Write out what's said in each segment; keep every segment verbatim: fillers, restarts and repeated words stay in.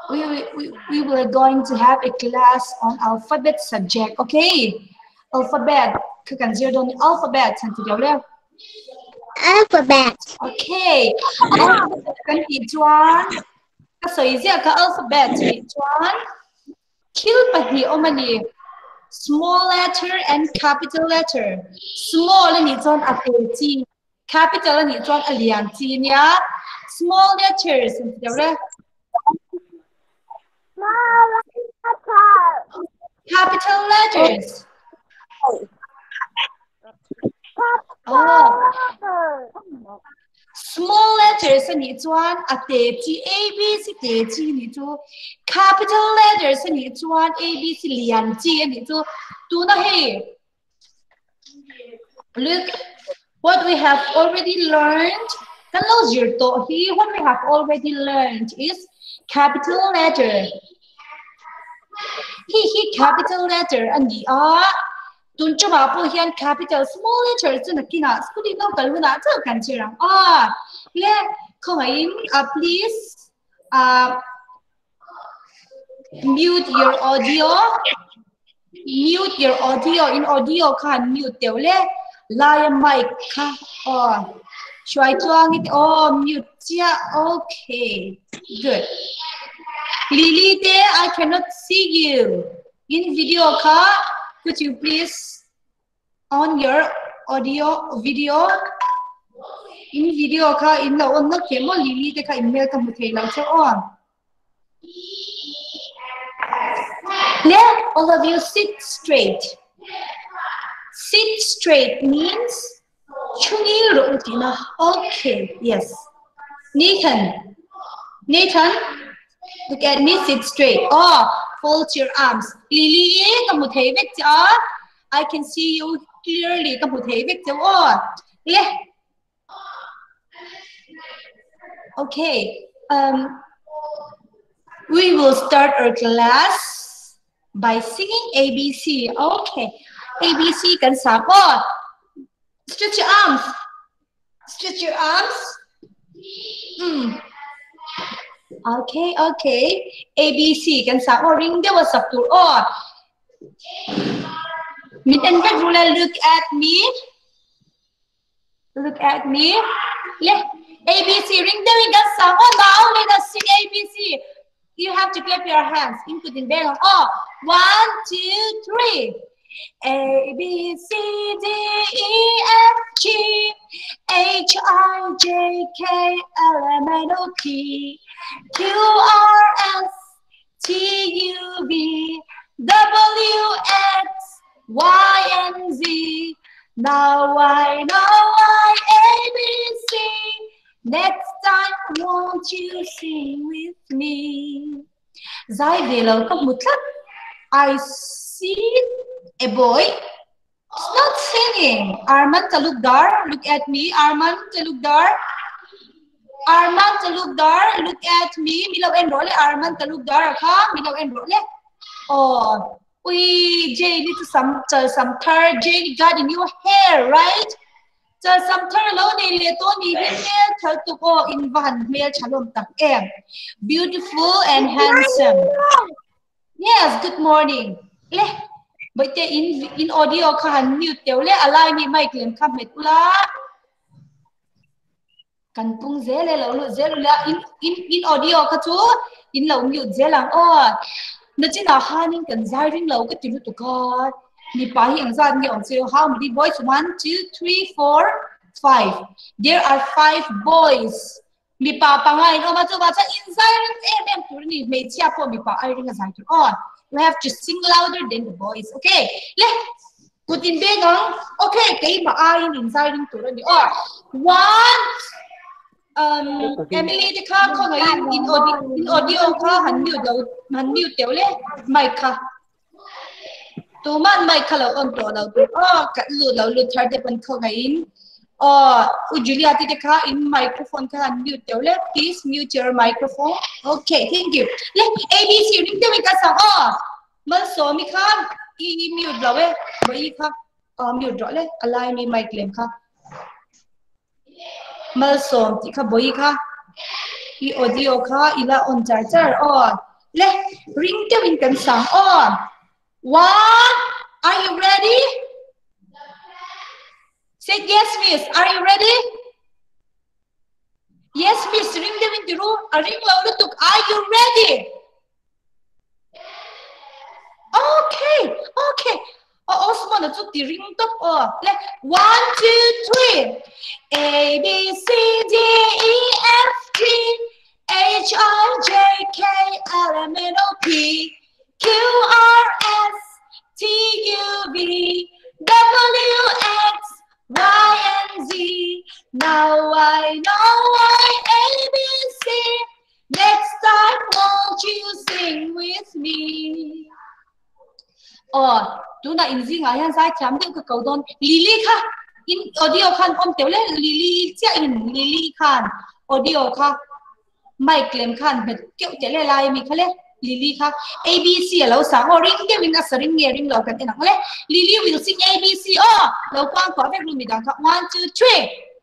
we, we, we were going to have a class on alphabet subject. Okay, alphabet. Cứ cần zero don alphabet thành từ đầu lên. Alphabet. Okay, alphabet cần gì chuan? Cái sợi dây cái alphabet gì chuan? Kill bạch gì ôm anh small letter and capital letter. Small là ni chuan a te chi, capital là ni chuan a lian chi nia. Small letters thành từ đầu lên. Capital letters. Oh. Small letters là ni chuan a te chi A B C te chi ni chu. Capital letters là ni chuan A B C lian chi ni chu. Tu na he. Look what we have already learned. Kan lo zir to hi what we have already learned is capital letter. He he capital letter ani a tun chu ma po hian capital small letter chu na kina skuli no kal huna cha kan chirang a le koin uh, please uh, mute your audio mute your audio in audio kan mute teu le lai mic kha oh shwai chuang it oh mute chia okay good. Lily there, I cannot see you in video call. Could you please on your audio video in video call in the on the camera Lily there ka email ka muthe lang so on. Let all of you sit straight. Sit straight means chungi ro utina. Okay, yes. Nathan. Nathan. Look at me, sit straight. Oh, fold your arms. Lily, kamu thấy vết chưa? I can see you clearly. Kamu thấy vết chưa? Oh, yeah. Okay. Um, we will start our class by singing A B C. Okay. A B C kan sa. Oh, stretch your arms. Stretch your arms. Hmm. Okay, okay. A B C kan sa o ring de was up to o. Mit and regular look at me. Look at me. Yeah. A B C ring de we kan sa o now let us sing A B C. You have to clap your hands. Input in bell. Oh, one, two, three. A B C D E F G H I J K L M N O P Q R S T U V W X Y and Z. Now I know why A B C. Next time won't you sing with me? Zai về lâu có một lát. I see a boy. It's not singing. Arman Talukdar, look at me. Arman Talukdar. Arman Talukdar, look at me. Milaw enroll. Arman Talukdar, ha? Milaw enroll. Oh, we Jay need to some some third. Jay got a new hair, right? So some third low ni leto ni hair third to go in van male chalom tak em. Beautiful and handsome. Yes, good morning. Le, but in in audio kan mute teu le alai mi mic lem kham met ula. Kan pung ze le lo lu ze la in in in audio ka chu in lo mute ze lang o. Na chi na hanin kan zai ring lo ka ti lu to ka. Ni pa hi ang zan ni on zero how many boys? One, two, three, four, five. There are five boys. Mi pa pa ngai no ma chu ba cha in zai ring em em tu ni me chia po mi pa ai ring zai tu on. We have to sing louder than the boys. Okay. Let's put in big on. Okay. Kay maayin inside ng tulad ni. Or one. Um, Emily, the car ko ngayon in audio, in audio ka hanyo daw, hanyo daw le, mic ka. Tuman mic ka law on to law to. Oh, katlo law lo third pan ko ngayon. Oh, Julia, the car in microphone ka hanyo daw le. Please mute your microphone. Okay, thank you. Le, A B C ring daw ka sa oh. Mal so mi ka i-mute law eh. Bai ka. Oh, mute law le. Alay mi mic lem ka. Mal so ti ka boy ka. I audio ka ila on charger oh. Let ring the wing can sound on. One, are you ready? Say yes, miss. Are you ready? Yes, miss. Ring the wing the room. Ring loud tuk. Are you ready? Okay, okay. Oh, Osman, it's the ring top. Oh, let one, two, three. A B C D E F G H I J K L M N O P Q R S T U V W X Y and Z. Now I know why A B C. Next time, won't you sing with me? Ờ, chúng ta in riêng ở hiện sai chấm tiêu cái cầu đôn Lily kha in audio khan om tiểu le Lily chia in Lily khan audio kha mic lem khan het kêu che le lai mi khale Lily kha A B C lo sa o ring ke win as ring nge ring lo kan ena le Lily will sing A B C oh lo kwang ko ve lu mi dang kha one two three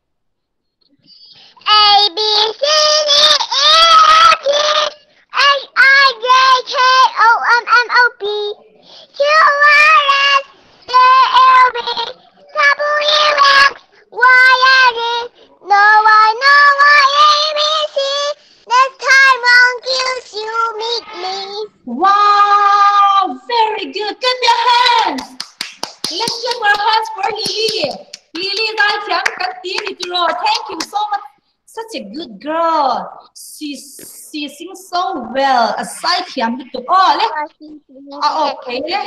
A B C D E F G H I J K O M N O P Q R S T U V W X Y and Z. Now I know why A B C. Next time won't you meet me? Wow, very good. Clap your hands. Let's clap our hands for Lily. Lily, thank you so much. Such a good girl. She she sings so well. Aside from the oh, le. Ah, okay, le.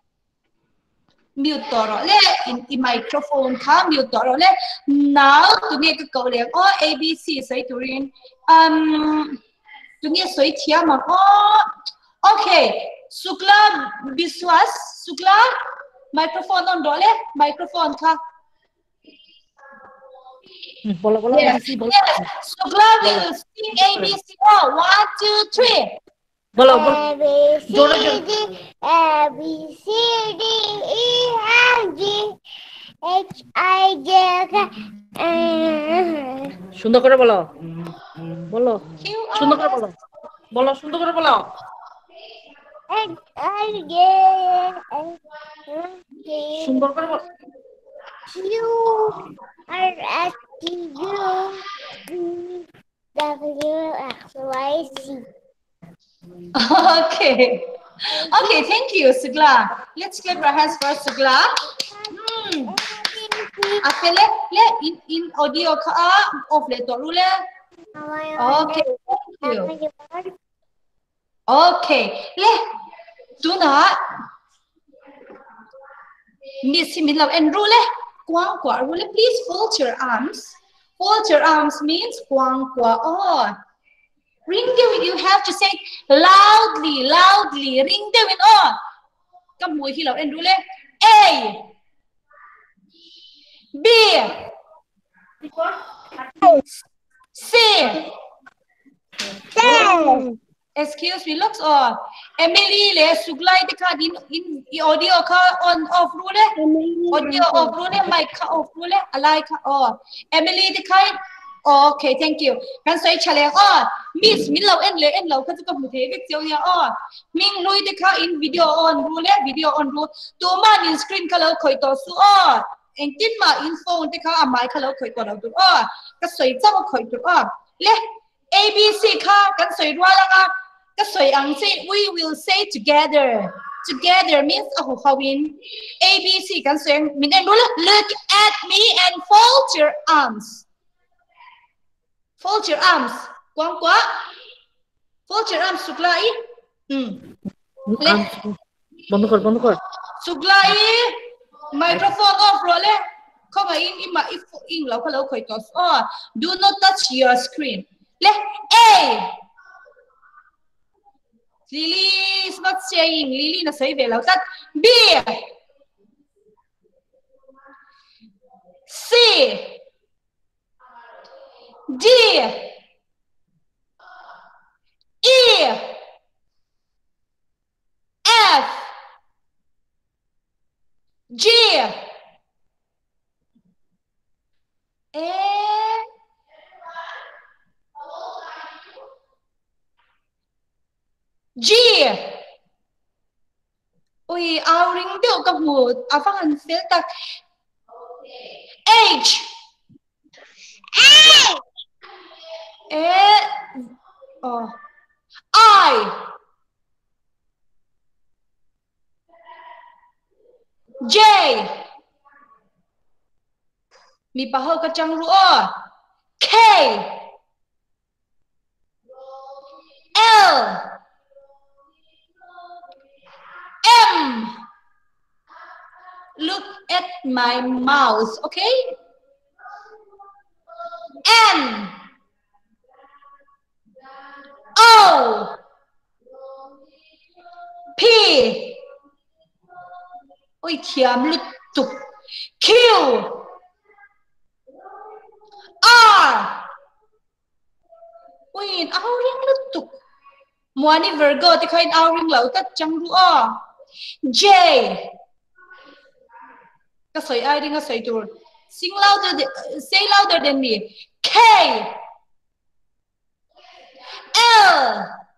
Mute toro le in in microphone ka mute toro le. Now to make a go le. Oh, A B C say to rin. Um, to get so tia ma. Oh, okay. Sukla Biswas. Sukla microphone on dole. Microphone ka. Bola, bola, Yes, A B C, bola. yes. Sukla will sing A B C. Oh, one, two, three. Bola, bola. A B C D A B C D E F G H I J K সুন্দর করে বলো বলো Q সুন্দর R করে S বলো বলো সুন্দর করে বলো H I J সুন্দর করে বলো Q R S T U W X Y Z. Okay. Okay, thank you, Sugla. Let's clap our hands for Sugla. Hmm. Okay, let, let in, in audio ka off le to rule. Okay, thank you. Okay, le do not miss him in love and rule. Quang kwa rule, please fold your arms. Fold your arms means quang kwa oh. Ring the wind, you have to say loudly, loudly. Ring the wind on. Come mùi khi lẩu em rule. A. B. C. Excuse me, looks on. Emily le suglai the card in in audio car on off rule. Audio off rule, mic off rule, alike on. Emily the card. Okay, thank you. Kan say chale on. Miss min lau en le en lau ka ka mu the vek chiao ya on. Ming lui the car in video on rule, video on rule. To man in screen ka lau khoi to su on. En tin ma in phone the car mai ka lau khoi to lau tu on. Ka soi chao khoi tu on. Le A B C ka kan soi rua la ka. Ka soi ang say we will say together. Together means oh how in A B C kan soi min en rule. Look at me and fold your arms. Fold your arms. Quang quá. Fold your arms. Suklai. Hmm. বন্ধ কর বন্ধ কর Suklai. Microphone off rồi le. Không phải in in mà in in lâu lâu khởi to. Oh, do not touch your screen. Le A. Lily is not saying. Lily na say về lâu tắt. B. C. D. E. F. G. And G. Ui, ao ring điệu cặp một, à phát hành phiếu tạc. H. A. E. Oh. I. J. Mi pa hau ka chang ru o. K. L. M. Look at my mouse, okay? N. O. P. Ôi thiam lụt tục. Q. R. Ôi áo riêng lụt tục. Mua ni Virgo thì khai áo riêng lẩu tất chẳng ru o. J. Cái sợi ai đi cái sợi tur. Sing louder, say louder than me. K. L.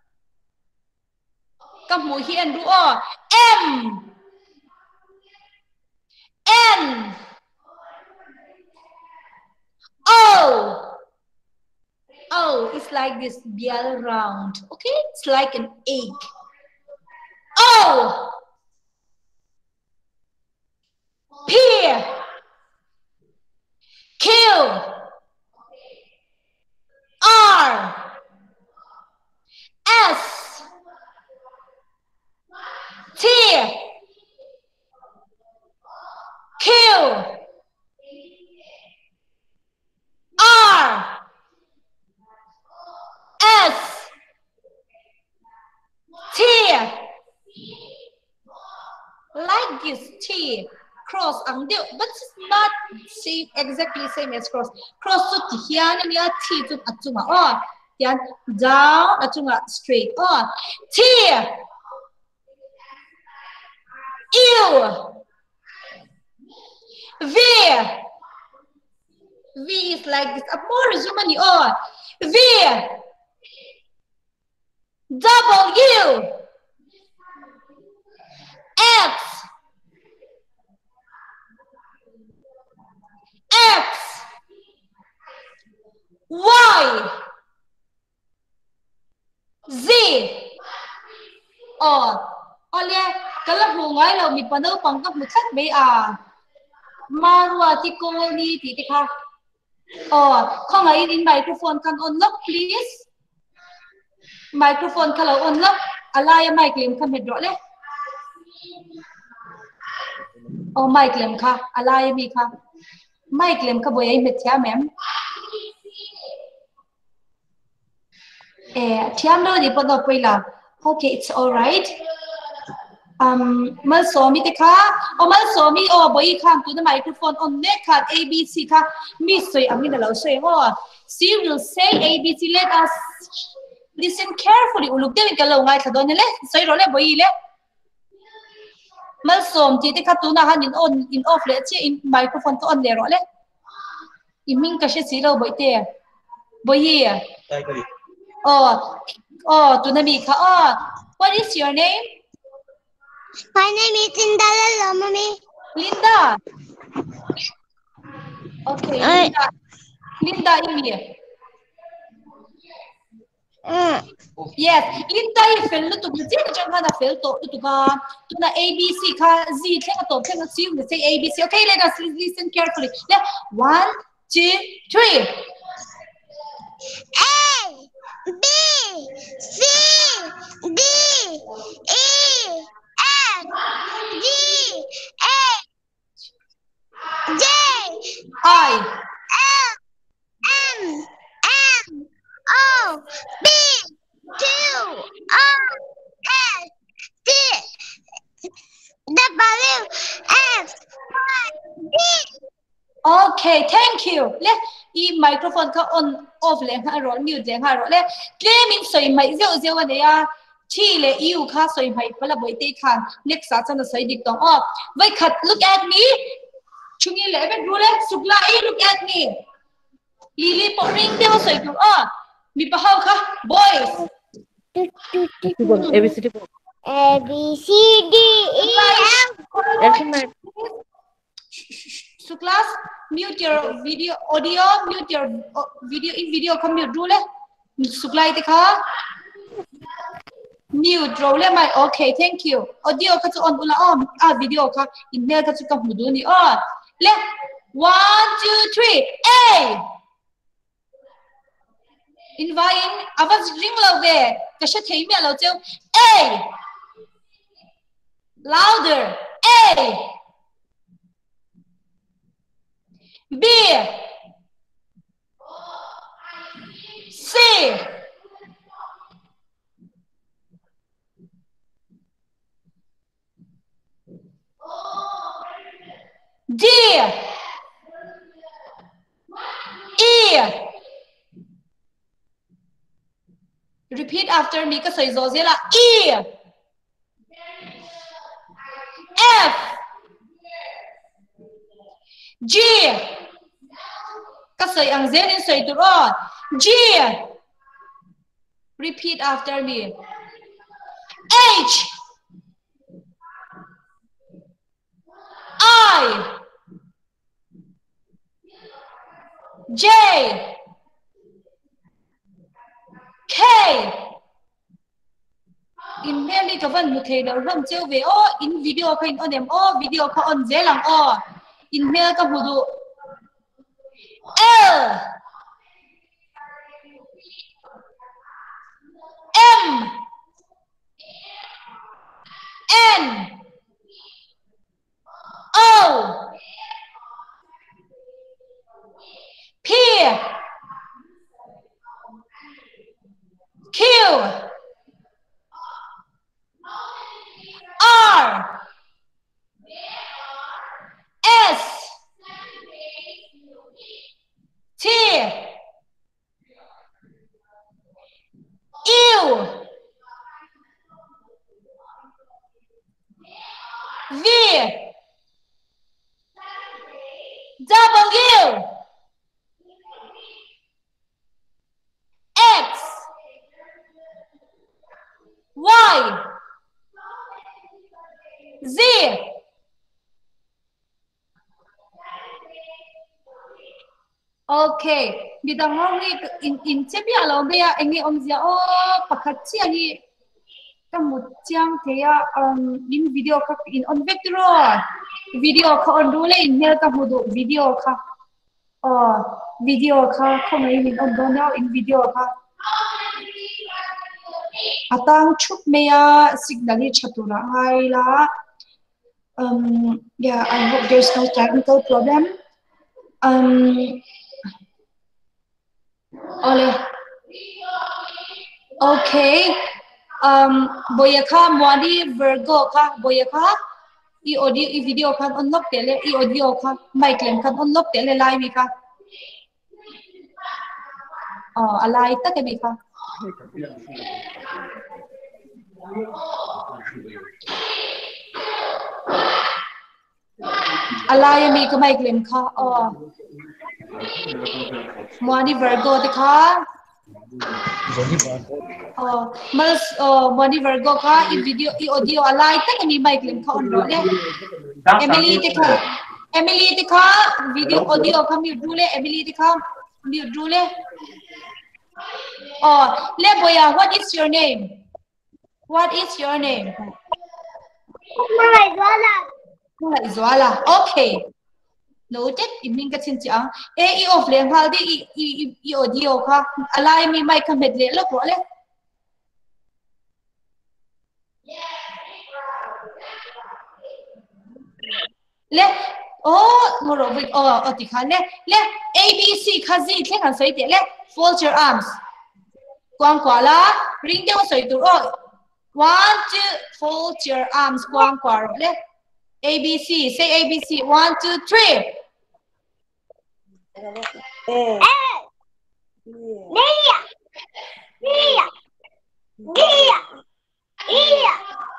Các mũi hiền ru o. M. N. O. Oh, it's like this yellow round. Okay, it's like an egg. O. P. Q. R. S. T. Q. R. S. T. Like this T. Cross ang điệu, but it's not same, exactly same as cross. Cross to here and here T to atunga. Oh, yan down atunga straight. Oh, T. U. V. V is like this. More Zumani. Oh, V. W. X. X. Y. Z. Oh, oleh kalau hungai lo mi panau pangkap mutat be a. Marwa ti ko ni ti ti kha. Oh, không ai in microphone can on lock please. Microphone kalau on lock, alaya mic lem kan hedro le. Oh, mic lem kha, alaya mi kha. Mic lem kha boy ai met thia mem. Eh, thiam lo di pada poila. Okay, it's all right. Um, mal so mi te kha, o mal so mi o boy khang tu the microphone on ne kha A B C kha mi soi ami na lo soi ho. She will say A B C. Let us listen carefully. Uluk de ka lo ngai thadon le soi ro le boy le. Mal som ti te kha tu na han in on in off le che in microphone to on le ro le. Iming ka she si lo boy te. Boy here. Oh, oh, tu na mi kha. Oh, what is your name? My name is Linda Lalo, mommy. Linda. Okay, Ay. Linda. Linda in here. Mm. Yes, Linda is fill to the zero jump na fill to to ka to na A B C ka Z thing to thing C you say A B C. Okay, let us listen carefully. Yeah, one, two, three. A, B, C, D, E, F, G, H, J, I. L, M, N, O, P, Q, R, S, T, W, X, Y, Z. Okay, thank you. Le, i microphone ka on off le ha ro mute le ha ro le. Claiming soi mai zeu zeu wa de ya. Chi le you ka soi mai pala boi te khan. Next sa chan soi dik tong off. Wai khat look at me. Chungi le be ru le sukla i look at me. Lili po ring de soi tu ah. Mi pa hau kha boys. বল A B C D বল A B C D E F. এরকম না So class, mute your video, audio, mute your uh, video in video come mute rule. Suklai tikha. Mute role my okay, thank you. Audio ka chu on ula om ah video ka email ka chu ka hudu ni on. Le one two three A. Invite avaz ring lo ve. Ka sha thei me lo chu A. Louder A. B. C. D. E. Repeat after me. Ka soi zo zela E. F. G. Ka soi ang zen in soi tu ro. G. Repeat after me. H. I. J. K. In really ka van mu thei lo ram cheu ve o in video ka in onem o video ka on zelang o in mail ka hudu L. M. N. O. P. Q. R. S. T. U. V. W. X. Y. Z. Okay, bidang ngong ni in in chepi alo bea engi omzia o pakhachi ani kamuchang theya um in video ka in on vectro video ka on rule in hel ka hudu video ka oh video ka khomai in on donao in video ka atang chup meya signali chatura haila um yeah I hope there's no technical problem um Ole. Okay. Um, boya ka mwadi Virgo ka boya ka i audio i video kan unlock tele i audio ka mic lem kan unlock tele live ka. Oh, alai ta ke bi ka. Alai mi ka mic lem ka. Oh. Mwadi Virgo te ka. Oh, mas oh Mwadi Virgo ka i video i audio alai ta ke mi mic lem ka on ro le. Emily te ka. Emily te ka video audio ka mute rule Emily te ka mute rule. Oh, le boya, what is your name? What is your name? Marizwala. Marizwala. Okay. Noted. Iming ka chin chiang. Eh, i off le hal di i i i audio ka. Alai mi mic ka medle lo ko le. Le oh moro with oh otika le le A B C khazi theng an soi te le fold your arms. Quang kwa la ring deu soi tu oh one two fold your arms quang kwa le A B C say A B C one two three A. Nia. Nia. Nia. Nia.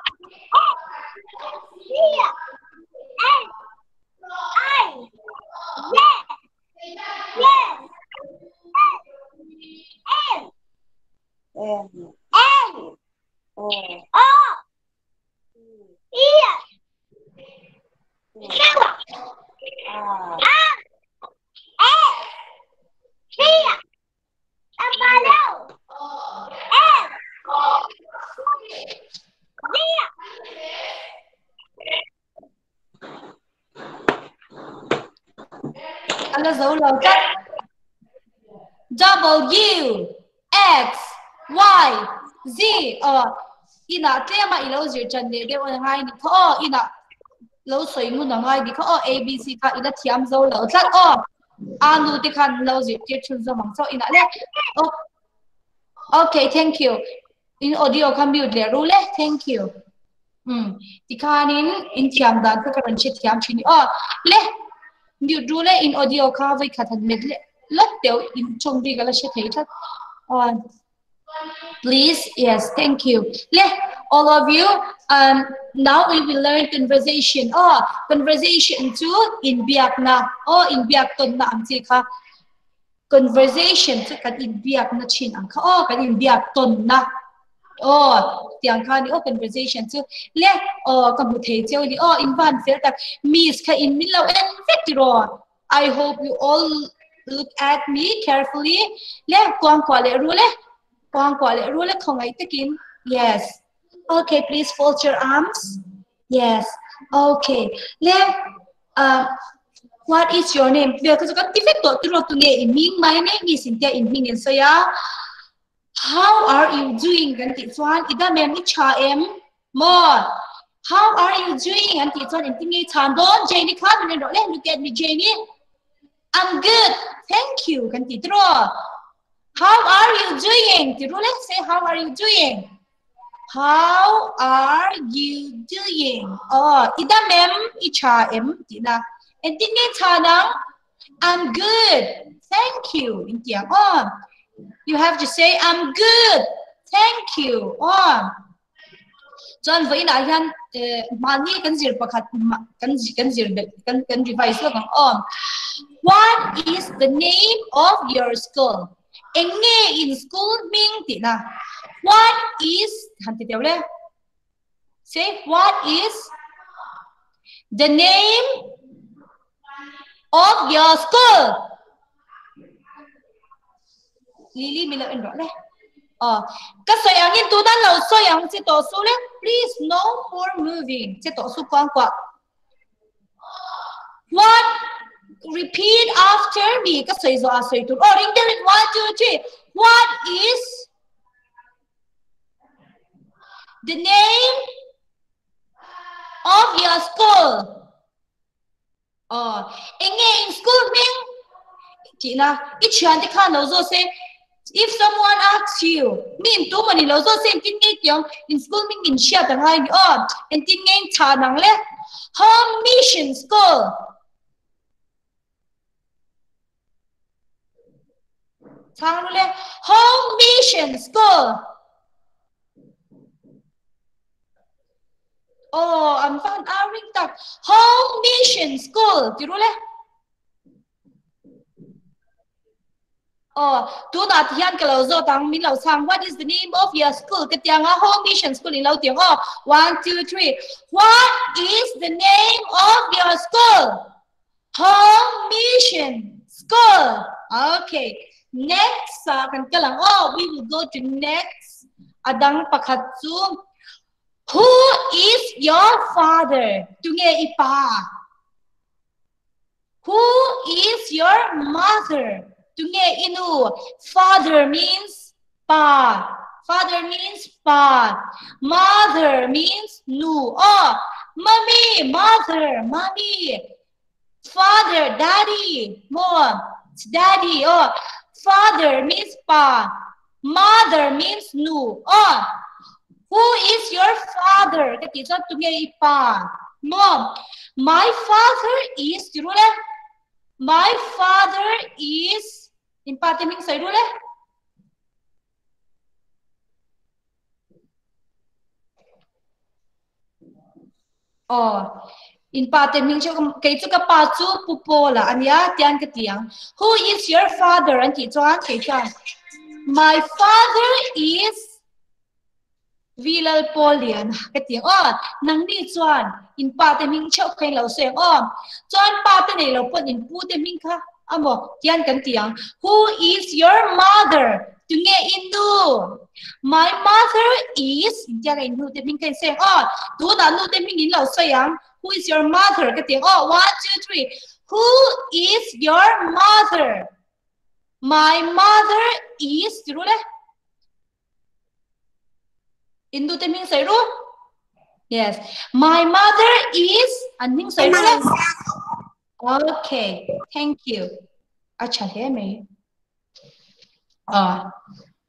Nia. N. I. Yes. Yes. N. N. N. Iya. Siapa? Ah. Eh. Iya. Apa lo? Eh. Iya. Ala dấu lầu cắt. W X Y Z ờ ina thế mà ilo giờ chân để để ôn hai đi khó ina lâu suy muốn nói ngay đi khó A B C cả ina thiam dấu lầu cắt ờ anu thì khăn lâu giờ tiếp chung do mong sao ina lẽ oh okay thank you in audio can mute le rule thank you um thì khăn in in thiam dan cái cái chuyện thiam chuyện ờ le mute rule in audio ka với khát thân mệt le lót đều in trong đi cái là sẽ thấy thật ờ please yes thank you let all of you um now we will learn conversation oh conversation two in biak na oh in biak ton na am chi kha conversation chu kan in biak na chin ang kha oh kan in biak ton na oh tiang kha ni oh conversation chu le oh kam bu thei cheu ni oh in van fer tak miss kha in min lo en fetro I hope you all look at me carefully le kwang kwa le ru le Quang quả lệ rule không ấy tất kín. Yes. Okay, please fold your arms. Yes. Okay. Let uh, what is your name? Việc cái cái tiếp tục từ từ nghe in minh my name is Cynthia in minh in so ya. How are you doing? Gan ti chuan ida mem ni cha em more. How are you doing? Gan ti chuan in ti nge chan don Jenny khan ni ro le look at me Jenny. I'm good. Thank you. Gan ti tro. How are you doing? Thì let's say how are you doing? How are you doing? Oh, ida mem icha em tina. And tin nghe cha nang I'm good. Thank you. In tiếng oh. You have to say I'm good. Thank you. Oh. John với na yan mani kan zir pakhat kan kan zir kan kan revise lo kang oh. What is the name of your school? Anh nghe in school mean gì nào? What is hành tiếp theo lên. Say what is the name of your school? Lily mình lại rõ đấy. Ờ, các sợi áo nhìn tu đan lâu sợi áo sẽ tổ số lên. Please no more moving. Sẽ tổ số quan quạ. What? Repeat after me. Các sợi do sợi tu. Oh, ring there. One, two, three. What is the name of your school? Oh, anh nghe in school mean. Chị nào, ít chuyện thì khăn lâu rồi say. If someone asks you, mean tu mani lâu rồi say tin nghe tiếng in school mean in share tang hai ni. Oh, and tin nghe cha nang le. Home mission school. Sang luôn lên Home Mission School. Oh, I'm fan ring tak Home Mission School. Thì luôn lên. Oh, tu na thian cái lâu zo tang min lâu sang. What is the name of your school? Cái tiếng Home Mission School in lâu tiếng. Oh, one, two, three. What is the name of your school? Home Mission School. Okay. Next, uh, kan kalang, oh, we will go to next. Adang pakatsu. Who is your father? Tunge ipa. Who is your mother? Tunge inu. Father means pa. Father means pa. Mother means nu. Oh, mommy, mother, mommy. Father, daddy, mom, daddy. Oh. Father means pa. Mother means nu. Oh, who is your father? Cái tiếng tu nghe pa. Mom, my father is. My father is. In pa tiếng mình say rồi. Oh. In paten ming chu kay chu ka pa chu pupo la anya tian ka tiang. Who is your father? Anti chuan kay chuan. My father is Vilal Polian cái tiếng o nang ni chuan in pa te ming chau khain lo seng o chuan pa te nei lo pon in pu te ming kha amo tian kan tiang who is your mother tu nge indu my mother is tiang in nu te ming khain seng o tu da nu te ming in lo sayang who is your mother cái tiếng o one two three who is your mother my mother is tu le Indu te ming say ru? Yes. My mother is and ming say ru. Okay. Thank you. Acha he me. Ah.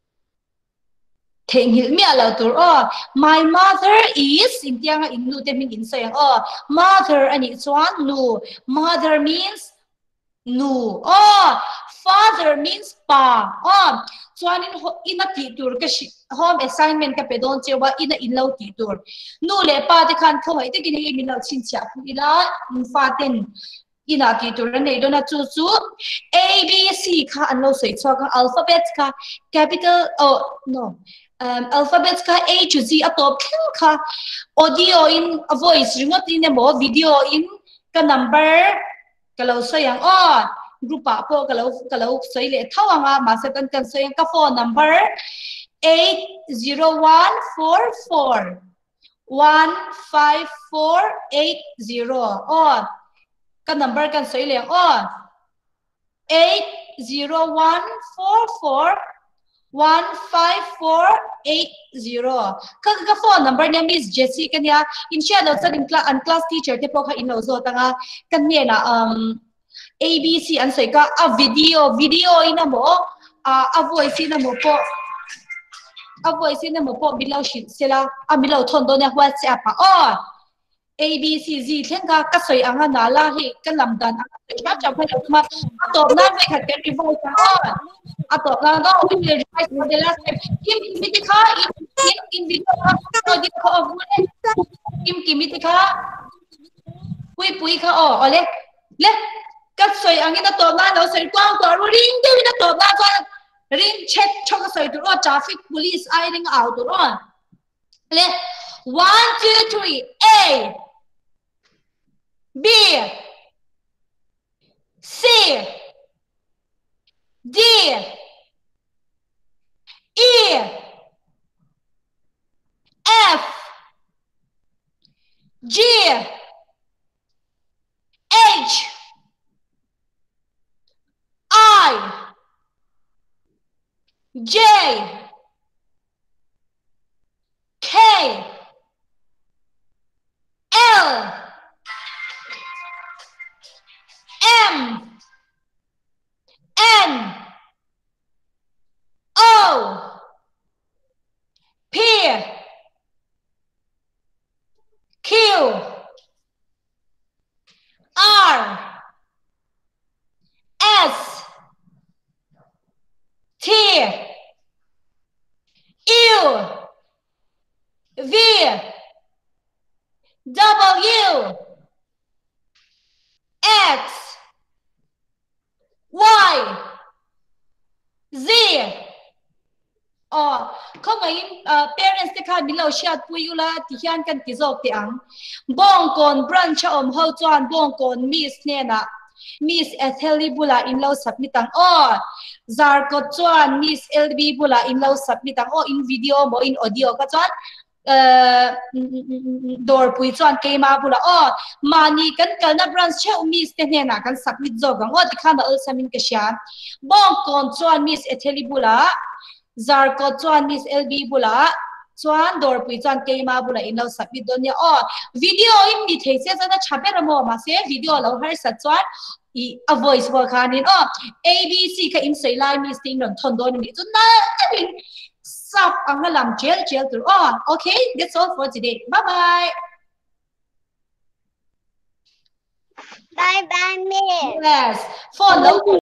Theng hil mi ala tur oh. My mother is in tiang indu te ming in say oh. Mother ani chuan nu. Mother means nu. Oh. Father means pa. Oh. Chuan in in a titur ka home assignment ka pedon chewa in a in lo titur nu le pa te khan khoi te kini mi lo chin cha ila in faten in a titur nei dona chu chu a b c kha an lo sei chaw ka alphabet ka capital oh no um alphabets ka a to z atop kha audio in a voice remote in a mo video in ka number ka lo sayang oh grupa po kalau kalau soi le thawanga ma setan kan soi ka phone number eight zero one four four one five four eight zero or ka number kan soi le or eight zero one four four one five four eight zero ka ka phone number ni Miss Jessie kanya in share lo sa in class an class teacher te po kha in lo zo tanga kan ne na um A B C an say ka a video video ina mo a a voice ina mo po a voice ina mo po bilaw shin sila a bilaw thon do ne WhatsApp pa oh A B C Z thlen ka ka soi anga na la hi ka lamdan a cha phai ma to na me khat ke voice ka oh a to na do we will revise for the last time kim kimiti kha in in video ka di ko of kim kimiti kha pui pui kha oh ole le các sợi anh ta tổ na nó sợi quang tổ ring tiêu na tổ na con ring check cho các sợi tổ traffic police ai ring out tổ let one two three A B C D E F G H I J K L M N O P Q R S T U V W X Y Z oh không ai parents te khan bilo shat puila ti hian kan ti zok ti ang bong kon branch om ho chuan bong kon miss ne na Miss Etheli bula in law submit ang oh zar ko chuan Miss L B bula in law submit ang oh in video mo in audio ka chuan uh door pui chuan keima bula oh mani kan kalna branch che Miss te ne na kan submit zog ang oh ti khan al samin ka sha bong kon chuan Miss Etheli bula zar ko chuan Miss L B bula chuan door pui chuan keima bula in law submit don ya oh video in mi thei se chana chape ramo ma se video lo har sa chuan i a voice wo khanin oh A B C ka in sei lai mi sting non thon don mi chun na tin sap ang lam gel gel tur oh okay that's all for today bye bye Bye bye, Miss. yes for